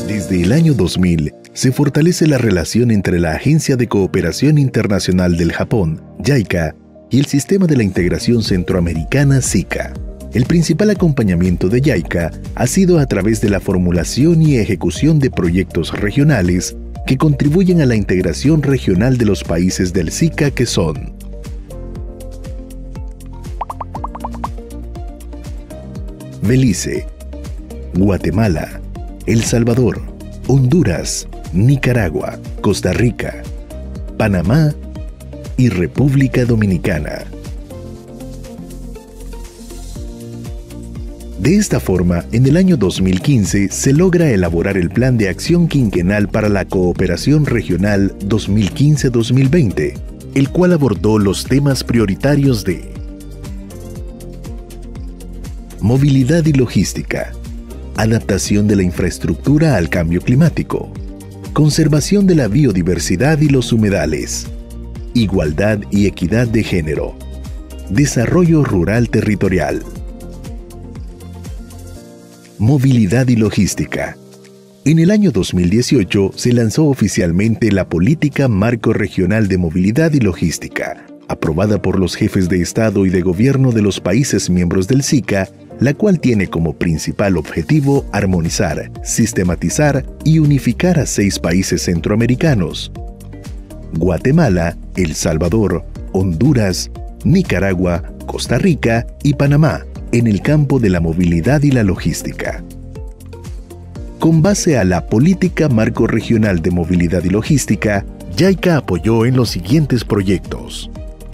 Desde el año 2000, se fortalece la relación entre la Agencia de Cooperación Internacional del Japón, JICA, y el Sistema de la Integración Centroamericana, SICA. El principal acompañamiento de JICA ha sido a través de la formulación y ejecución de proyectos regionales que contribuyen a la integración regional de los países del SICA, que son Belice, Guatemala, El Salvador, Honduras, Nicaragua, Costa Rica, Panamá y República Dominicana. De esta forma, en el año 2015 se logra elaborar el Plan de Acción Quinquenal para la Cooperación Regional 2015-2020, el cual abordó los temas prioritarios de movilidad y logística, adaptación de la infraestructura al cambio climático, conservación de la biodiversidad y los humedales, igualdad y equidad de género, desarrollo rural territorial. Movilidad y logística. En el año 2018 se lanzó oficialmente la Política Marco Regional de Movilidad y Logística, aprobada por los jefes de Estado y de Gobierno de los países miembros del SICA, la cual tiene como principal objetivo armonizar, sistematizar y unificar a 6 países centroamericanos: Guatemala, El Salvador, Honduras, Nicaragua, Costa Rica y Panamá, en el campo de la movilidad y la logística. Con base a la Política Marco Regional de Movilidad y Logística, JICA apoyó en los siguientes proyectos: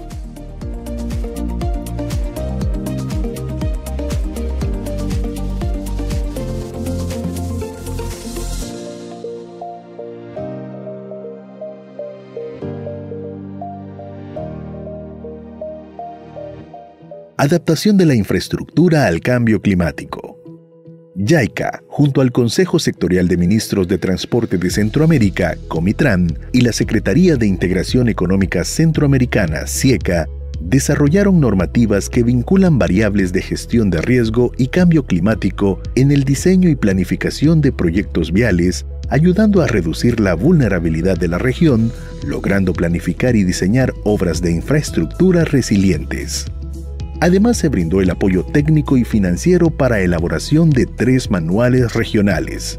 adaptación de la infraestructura al cambio climático. JICA, junto al Consejo Sectorial de Ministros de Transporte de Centroamérica, Comitran, y la Secretaría de Integración Económica Centroamericana, SIECA, desarrollaron normativas que vinculan variables de gestión de riesgo y cambio climático en el diseño y planificación de proyectos viales, ayudando a reducir la vulnerabilidad de la región, logrando planificar y diseñar obras de infraestructura resilientes. Además, se brindó el apoyo técnico y financiero para elaboración de 3 manuales regionales.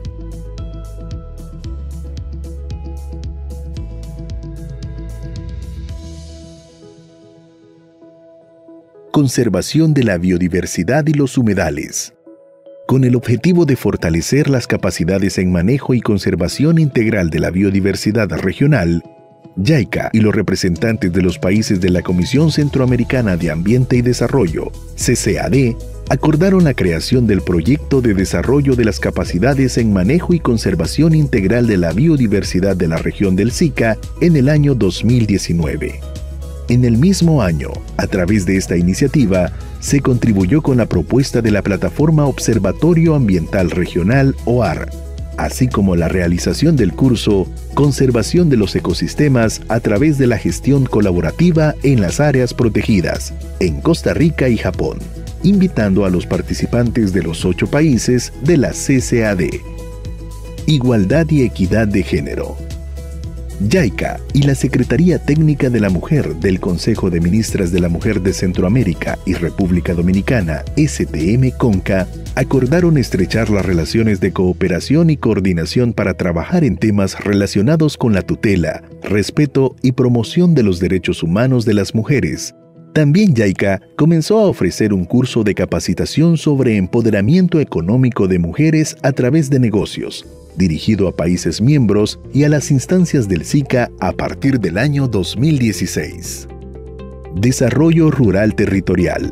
Conservación de la biodiversidad y los humedales. Con el objetivo de fortalecer las capacidades en manejo y conservación integral de la biodiversidad regional, JICA y los representantes de los países de la Comisión Centroamericana de Ambiente y Desarrollo, CCAD, acordaron la creación del Proyecto de Desarrollo de las Capacidades en Manejo y Conservación Integral de la Biodiversidad de la región del SICA en el año 2019. En el mismo año, a través de esta iniciativa, se contribuyó con la propuesta de la Plataforma Observatorio Ambiental Regional, OAR, así como la realización del curso Conservación de los Ecosistemas a través de la gestión colaborativa en las áreas protegidas, en Costa Rica y Japón, invitando a los participantes de los 8 países de la CCAD. Igualdad y equidad de género. JICA y la Secretaría Técnica de la Mujer del Consejo de Ministras de la Mujer de Centroamérica y República Dominicana, STM-CONCA, acordaron estrechar las relaciones de cooperación y coordinación para trabajar en temas relacionados con la tutela, respeto y promoción de los derechos humanos de las mujeres. También JICA comenzó a ofrecer un curso de capacitación sobre empoderamiento económico de mujeres a través de negocios, dirigido a países miembros y a las instancias del SICA a partir del año 2016. Desarrollo rural territorial.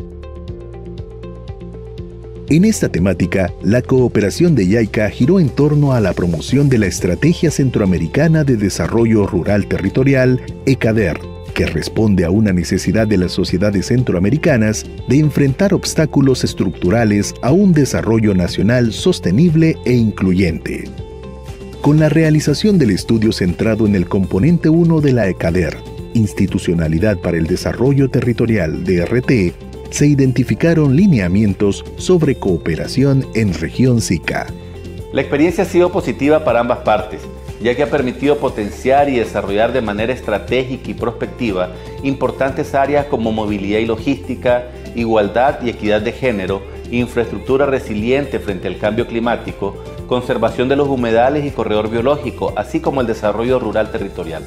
En esta temática, la cooperación de JICA giró en torno a la promoción de la Estrategia Centroamericana de Desarrollo Rural Territorial, ECADER, que responde a una necesidad de las sociedades centroamericanas de enfrentar obstáculos estructurales a un desarrollo nacional sostenible e incluyente. Con la realización del estudio centrado en el componente 1 de la ECADER, Institucionalidad para el Desarrollo Territorial, DRT, se identificaron lineamientos sobre cooperación en región SICA. La experiencia ha sido positiva para ambas partes, ya que ha permitido potenciar y desarrollar de manera estratégica y prospectiva importantes áreas como movilidad y logística, igualdad y equidad de género, infraestructura resiliente frente al cambio climático, conservación de los humedales y corredor biológico, así como el desarrollo rural territorial.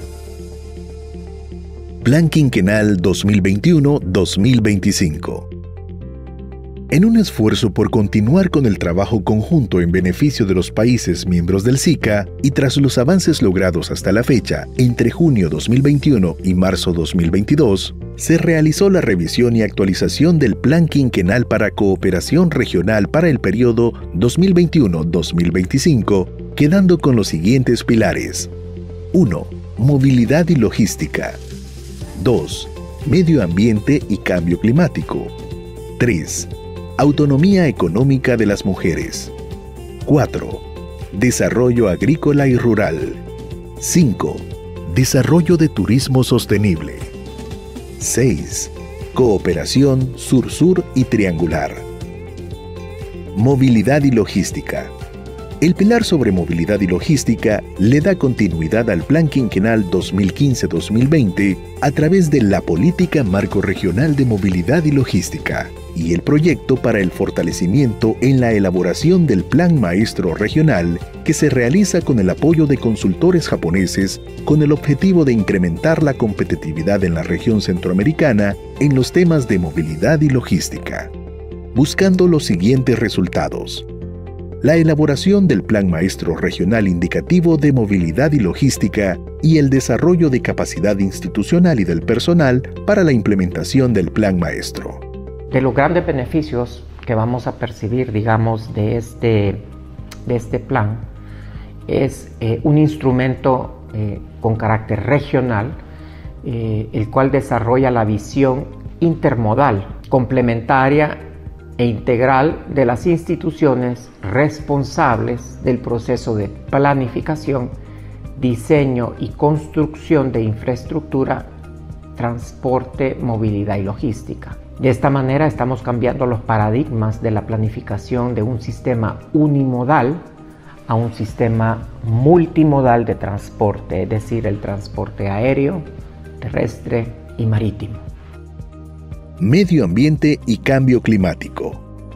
Plan Quinquenal 2021-2025. En un esfuerzo por continuar con el trabajo conjunto en beneficio de los países miembros del SICA y tras los avances logrados hasta la fecha, entre junio 2021 y marzo 2022, se realizó la revisión y actualización del Plan Quinquenal para Cooperación Regional para el periodo 2021-2025, quedando con los siguientes pilares. 1. Movilidad y logística. 2. Medio ambiente y cambio climático. 3. Autonomía económica de las mujeres. 4. Desarrollo agrícola y rural. 5. Desarrollo de turismo sostenible. 6. Cooperación sur-sur y triangular. Movilidad y logística. El pilar sobre movilidad y logística le da continuidad al Plan Quinquenal 2015-2020 a través de la Política Marco Regional de Movilidad y Logística y el proyecto para el fortalecimiento en la elaboración del Plan Maestro Regional que se realiza con el apoyo de consultores japoneses con el objetivo de incrementar la competitividad en la región centroamericana en los temas de movilidad y logística, buscando los siguientes resultados. La elaboración del Plan Maestro Regional Indicativo de Movilidad y Logística y el desarrollo de capacidad institucional y del personal para la implementación del Plan Maestro. De los grandes beneficios que vamos a percibir, digamos, de este plan, es un instrumento con carácter regional, el cual desarrolla la visión intermodal, complementaria e integral de las instituciones responsables del proceso de planificación, diseño y construcción de infraestructura, transporte, movilidad y logística. De esta manera estamos cambiando los paradigmas de la planificación de un sistema unimodal a un sistema multimodal de transporte, es decir, el transporte aéreo, terrestre y marítimo. Medio ambiente y cambio climático.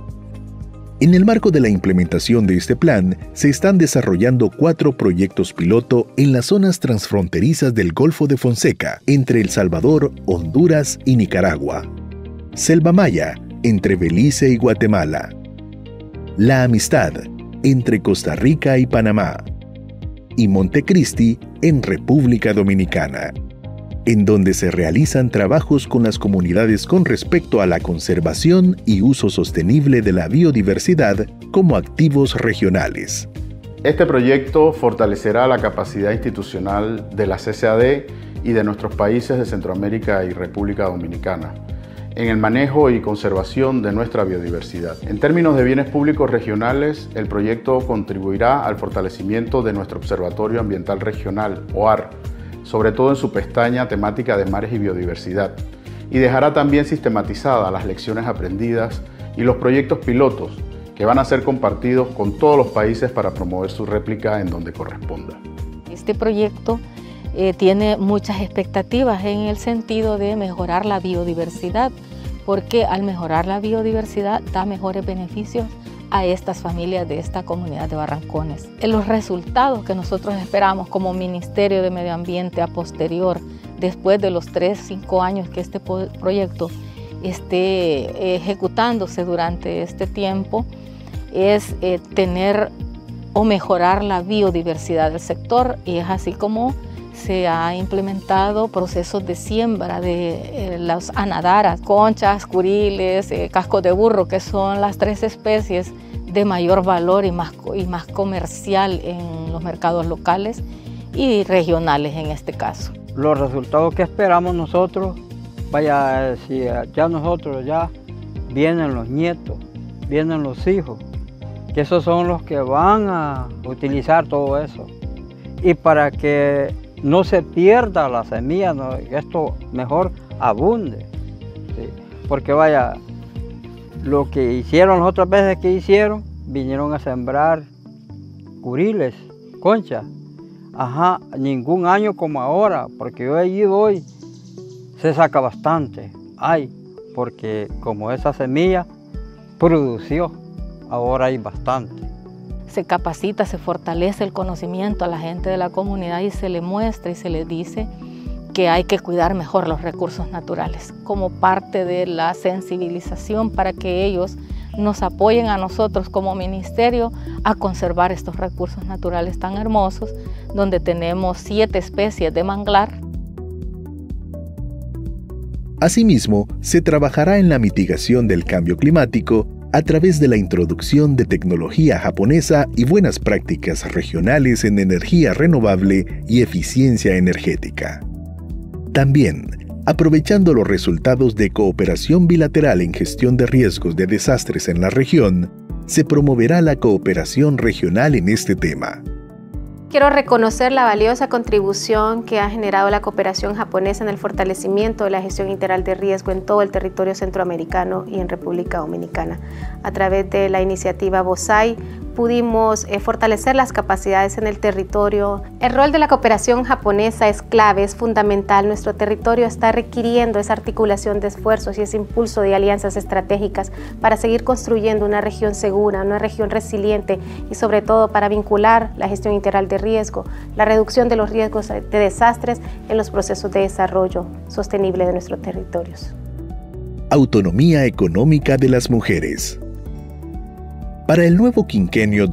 En el marco de la implementación de este plan, se están desarrollando 4 proyectos piloto en las zonas transfronterizas del Golfo de Fonseca, entre El Salvador, Honduras y Nicaragua. Selva Maya, entre Belice y Guatemala. La Amistad, entre Costa Rica y Panamá. Y Montecristi, en República Dominicana, en donde se realizan trabajos con las comunidades con respecto a la conservación y uso sostenible de la biodiversidad como activos regionales. Este proyecto fortalecerá la capacidad institucional de la CCAD y de nuestros países de Centroamérica y República Dominicana en el manejo y conservación de nuestra biodiversidad. En términos de bienes públicos regionales, el proyecto contribuirá al fortalecimiento de nuestro Observatorio Ambiental Regional, OAR, sobre todo en su pestaña temática de mares y biodiversidad, y dejará también sistematizadas las lecciones aprendidas y los proyectos pilotos que van a ser compartidos con todos los países para promover su réplica en donde corresponda. Este proyecto tiene muchas expectativas en el sentido de mejorar la biodiversidad, porque al mejorar la biodiversidad da mejores beneficios a estas familias de esta comunidad de Barrancones. Los resultados que nosotros esperamos como Ministerio de Medio Ambiente a posterior, después de los 3-5 años que este proyecto esté ejecutándose durante este tiempo, es tener o mejorar la biodiversidad del sector, y es así como se ha implementado procesos de siembra de las anadaras, conchas, curiles, cascos de burro, que son las 3 especies de mayor valor y más comercial en los mercados locales y regionales en este caso. Los resultados que esperamos nosotros, vaya, si ya nosotros ya vienen los nietos, vienen los hijos, que esos son los que van a utilizar todo eso. Y para que no se pierda la semilla, ¿no? Esto mejor abunde, ¿sí? Porque vaya, lo que hicieron las otras veces que hicieron, vinieron a sembrar Curiles, Concha. Ajá, ningún año como ahora, porque yo allí voy, se saca bastante. Ay, porque como esa semilla produció, ahora hay bastante. Se capacita, se fortalece el conocimiento a la gente de la comunidad y se le muestra y se le dice que hay que cuidar mejor los recursos naturales como parte de la sensibilización para que ellos nos apoyen a nosotros como ministerio a conservar estos recursos naturales tan hermosos, donde tenemos 7 especies de manglar. Asimismo, se trabajará en la mitigación del cambio climático a través de la introducción de tecnología japonesa y buenas prácticas regionales en energía renovable y eficiencia energética. También, aprovechando los resultados de cooperación bilateral en gestión de riesgos de desastres en la región, se promoverá la cooperación regional en este tema. Quiero reconocer la valiosa contribución que ha generado la cooperación japonesa en el fortalecimiento de la gestión integral de riesgo en todo el territorio centroamericano y en República Dominicana. A través de la iniciativa BOSAI pudimos fortalecer las capacidades en el territorio. El rol de la cooperación japonesa es clave, es fundamental. Nuestro territorio está requiriendo esa articulación de esfuerzos y ese impulso de alianzas estratégicas para seguir construyendo una región segura, una región resiliente y sobre todo para vincular la gestión integral de riesgo, la reducción de los riesgos de desastres en los procesos de desarrollo sostenible de nuestros territorios. Autonomía económica de las mujeres. Para el nuevo quinquenio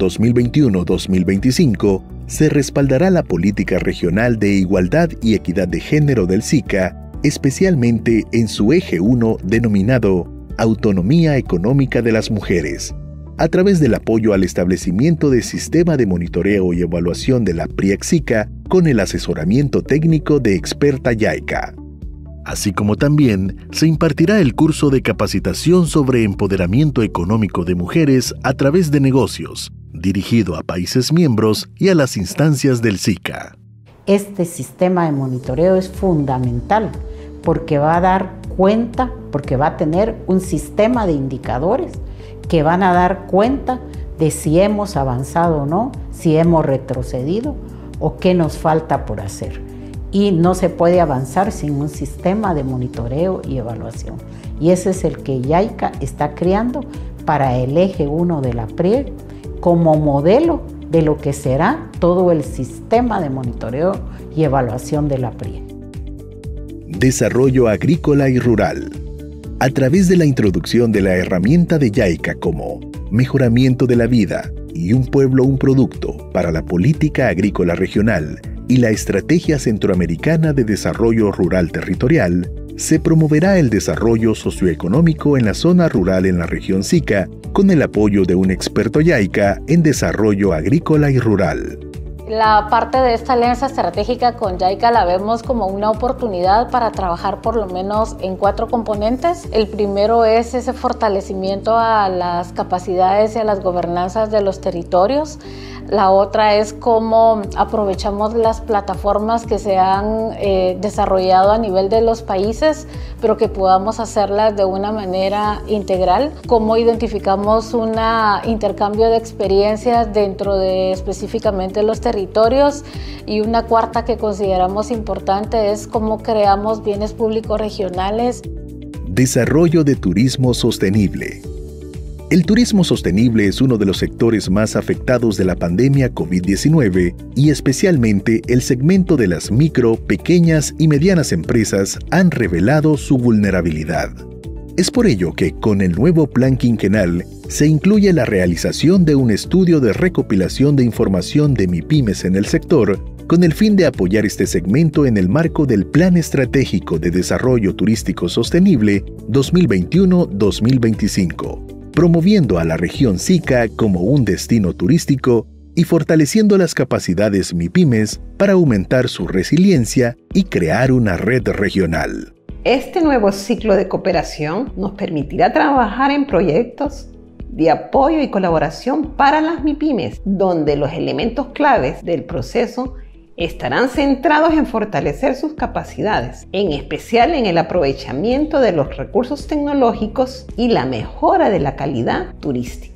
2021-2025, se respaldará la política regional de igualdad y equidad de género del SICA, especialmente en su eje 1 denominado Autonomía económica de las mujeres, a través del apoyo al establecimiento de sistema de monitoreo y evaluación de la PRIEC-SICA con el asesoramiento técnico de Experta JICA. Así como también se impartirá el curso de capacitación sobre empoderamiento económico de mujeres a través de negocios, dirigido a países miembros y a las instancias del SICA. Este sistema de monitoreo es fundamental porque va a dar cuenta, porque va a tener un sistema de indicadores que van a dar cuenta de si hemos avanzado o no, si hemos retrocedido o qué nos falta por hacer. Y no se puede avanzar sin un sistema de monitoreo y evaluación. Y ese es el que JICA está creando para el eje 1 de la PRIEC como modelo de lo que será todo el sistema de monitoreo y evaluación de la PRIEC. Desarrollo agrícola y rural. A través de la introducción de la herramienta de JICA como Mejoramiento de la Vida y Un Pueblo, un Producto para la Política Agrícola Regional y la Estrategia Centroamericana de Desarrollo Rural Territorial, se promoverá el desarrollo socioeconómico en la zona rural en la región SICA con el apoyo de un experto JICA en desarrollo agrícola y rural. La parte de esta alianza estratégica con JICA la vemos como una oportunidad para trabajar por lo menos en 4 componentes. El primero es ese fortalecimiento a las capacidades y a las gobernanzas de los territorios. La otra es cómo aprovechamos las plataformas que se han desarrollado a nivel de los países, pero que podamos hacerlas de una manera integral. Cómo identificamos un intercambio de experiencias dentro de específicamente los territorios. Y una cuarta que consideramos importante es cómo creamos bienes públicos regionales. Desarrollo de turismo sostenible. El turismo sostenible es uno de los sectores más afectados de la pandemia COVID-19 y especialmente el segmento de las micro, pequeñas y medianas empresas han revelado su vulnerabilidad. Es por ello que con el nuevo plan quinquenal se incluye la realización de un estudio de recopilación de información de MIPYMES en el sector con el fin de apoyar este segmento en el marco del Plan Estratégico de Desarrollo Turístico Sostenible 2021-2025. Promoviendo a la región SICA como un destino turístico y fortaleciendo las capacidades MIPYMES para aumentar su resiliencia y crear una red regional. Este nuevo ciclo de cooperación nos permitirá trabajar en proyectos de apoyo y colaboración para las MIPYMES, donde los elementos claves del proceso estarán centrados en fortalecer sus capacidades, en especial en el aprovechamiento de los recursos tecnológicos y la mejora de la calidad turística.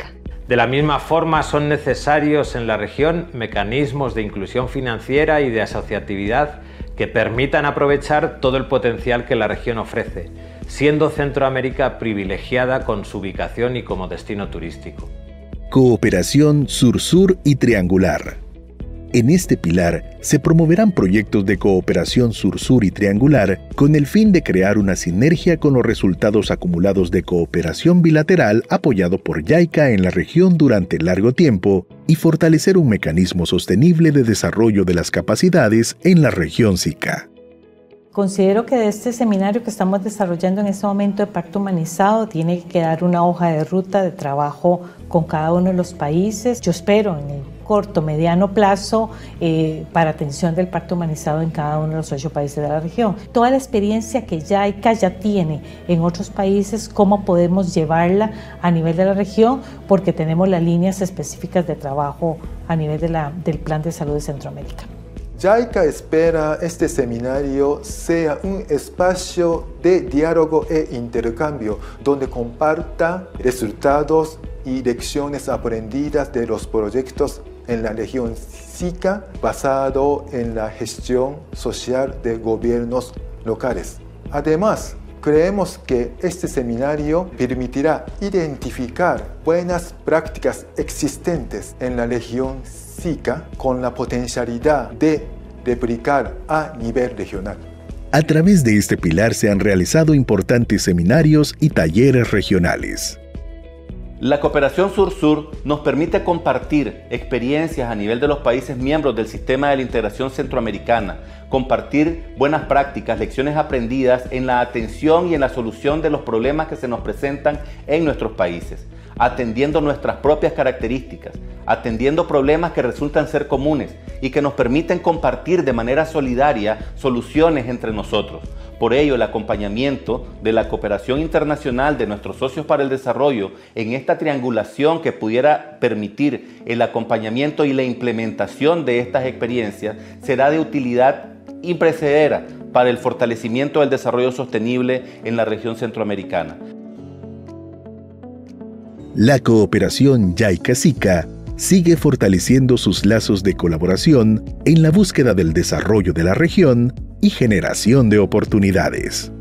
De la misma forma, son necesarios en la región mecanismos de inclusión financiera y de asociatividad que permitan aprovechar todo el potencial que la región ofrece, siendo Centroamérica privilegiada con su ubicación y como destino turístico. Cooperación Sur-Sur y Triangular. En este pilar se promoverán proyectos de cooperación sur-sur y triangular con el fin de crear una sinergia con los resultados acumulados de cooperación bilateral apoyado por JICA en la región durante largo tiempo y fortalecer un mecanismo sostenible de desarrollo de las capacidades en la región SICA. Considero que de este seminario que estamos desarrollando en este momento de Pacto Humanizado tiene que quedar una hoja de ruta de trabajo con cada uno de los países. Yo espero en el corto, mediano plazo para atención del Pacto Humanizado en cada uno de los 8 países de la región. Toda la experiencia que JICA ya tiene en otros países, cómo podemos llevarla a nivel de la región, porque tenemos las líneas específicas de trabajo a nivel del Plan de Salud de Centroamérica. JICA espera este seminario sea un espacio de diálogo e intercambio donde comparta resultados y lecciones aprendidas de los proyectos en la región SICA basado en la gestión social de gobiernos locales. Además, creemos que este seminario permitirá identificar buenas prácticas existentes en la región SICA con la potencialidad de replicar a nivel regional. A través de este pilar se han realizado importantes seminarios y talleres regionales. La cooperación sur-sur nos permite compartir experiencias a nivel de los países miembros del sistema de la integración centroamericana, compartir buenas prácticas, lecciones aprendidas en la atención y en la solución de los problemas que se nos presentan en nuestros países, atendiendo nuestras propias características, atendiendo problemas que resultan ser comunes y que nos permiten compartir de manera solidaria soluciones entre nosotros. Por ello, el acompañamiento de la cooperación internacional de nuestros socios para el desarrollo en esta triangulación que pudiera permitir el acompañamiento y la implementación de estas experiencias será de utilidad imprecedera para el fortalecimiento del desarrollo sostenible en la región centroamericana. La cooperación JICA-SICA sigue fortaleciendo sus lazos de colaboración en la búsqueda del desarrollo de la región y generación de oportunidades.